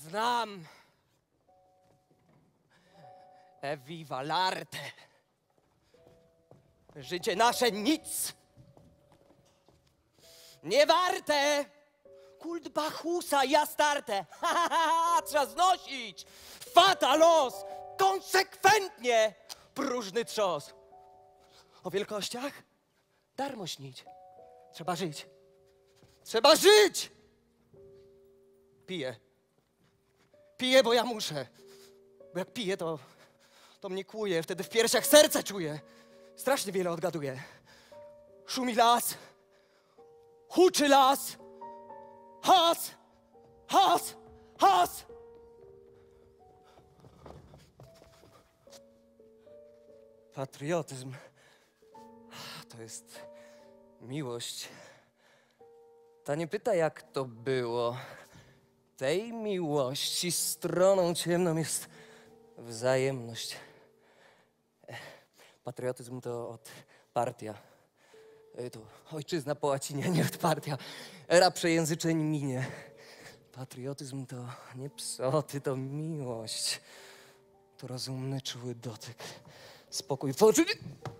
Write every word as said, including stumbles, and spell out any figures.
Znam. Eviva l'arte. Życie nasze nic nie warte. Kult Bachusa i Astarte. Ha, ha, ha, trzeba znosić. Fata los. Konsekwentnie. Próżny trzos. O wielkościach darmo śnić. Trzeba żyć. Trzeba żyć. Piję. Piję, bo ja muszę. Bo jak piję, to, to mnie kłuje. Wtedy w piersiach serce czuję. Strasznie wiele odgaduję. Szumi las. Huczy las. Has. Has. Has. Patriotyzm to jest miłość. Ta nie pyta, jak to było. Tej miłości stroną ciemną jest wzajemność. Patriotyzm to od partia. To ojczyzna po łacinie, nie od partia. Era przejęzyczeń minie. Patriotyzm to nie psoty, to miłość. To rozumny, czuły dotyk. Spokój w oczy.